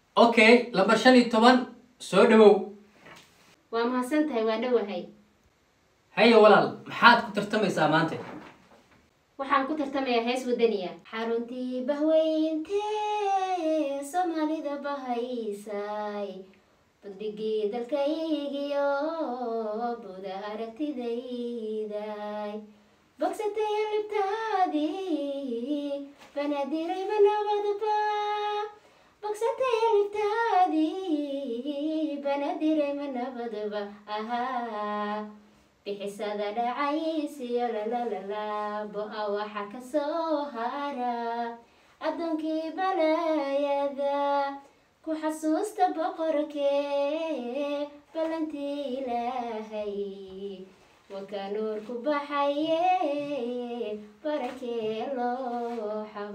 اوكي لما 15 soo dhawow waa mahadsantahay waa dhawahay hayo walaal maxaad ku tartamaysaa maanta waxaan ku tartamayaa hees wadaniya xaruntii bahweyntii Soomaalida bahaysay badhigii dalkaygiyo buda aragtidayday bogsatay libtaadii banadiray manabadba bogsatay libtaadii banadiray manabadba aha bixisada dhacaysiyo la bo'a waxa ka soo hara adunkii balayada ku xasuusta boqorkee balantii ilaahay wakanuur ku baxaye barakee loo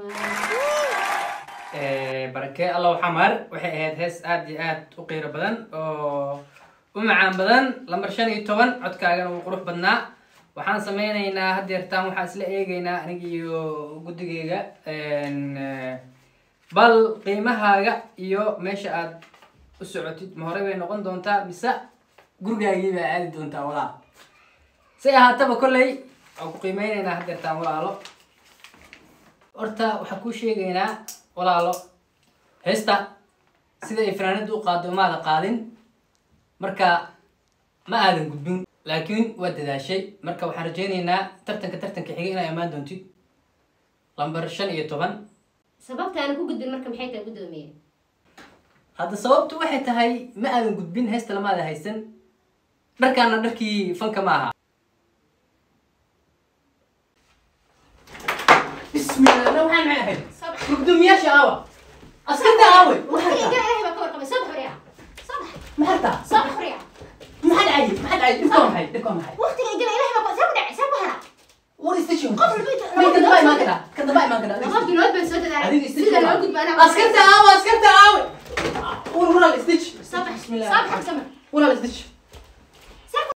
xamar barakee Allah xamar waxay ahayd hees aad iyo aad u qiiro badan oo ومعان بدن لمر 15 codkaagana uu qurux badnaa waxaan sameynaynaa hadeertaan waxaan isla eegaynaa aniga iyo gudigeyga bal qiimahaaga iyo meesha aad u socotid ma hore bay noqon doontaa mise gurigaagii baa aadi doontaa walaal si ahaataba kolley aan ku qiimeynaynaa hadeertaan walaalo horta waxaan kuu sheegaynaa walaalo heesta sida ay fanaanadu u qaado maada qaadin marka ma aadan gudbin laakiin waa dadaashay marka waxaan rajeynaynaa tartanka xiga inay amaan doontid lambar 15 sababta aan ku gudbin marka maxay tahay gudoomiye hadda sababtu waxay tahay ma aadan gudbin heesta lamaada haysan dharkaana dharkii fanka ma aha bismillah loo waxaan maxay gudoomiyaasha aawa askarta aawe محرتا صباح خريعة ما حد عايز دفكم هاي وقت اللي قال إلهي بقى سبدع سبهرة وريستيشن قبل البيت ما كذباي ما كذا كذباي ما كذا غض الواد بنسوي ده سيدا لو كنت أنا اسكرت عاوي ورا الاستيتش صباح سمر ورا الاستيتش